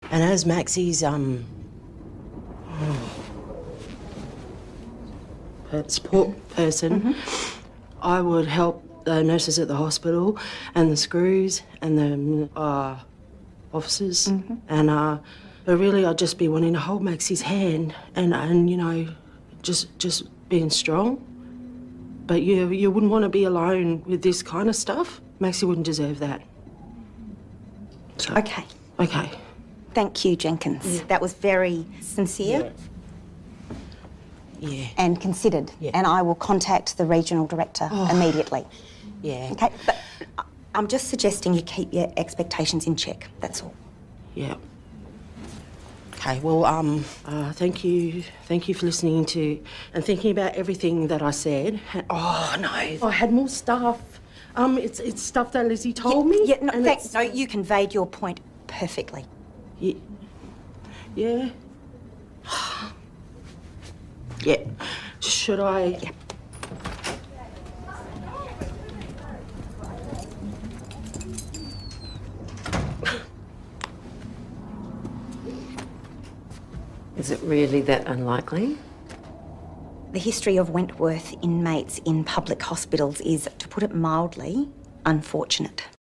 And as Maxie's support person, I would help the nurses at the hospital and the screws and the officers, and but really I'd just be wanting to hold Maxie's hand and you know, just being strong. But you wouldn't want to be alone with this kind of stuff. Maxie wouldn't deserve that. So, Okay. Okay. Thank you, Jenkins. Yeah. That was very sincere Yeah. and considered. Yeah. And I will contact the regional director immediately. Yeah. Okay, but I'm just suggesting you keep your expectations in check, that's all. Yeah. Okay, well, thank you for listening to and thinking about everything that I said. Oh, no, I had more stuff. It's stuff that Lizzie told me. Yeah, no, and thanks. No, you conveyed your point perfectly. Yeah. Yeah. Yeah. Should I? Yeah. Is it really that unlikely? The history of Wentworth inmates in public hospitals is, to put it mildly, unfortunate.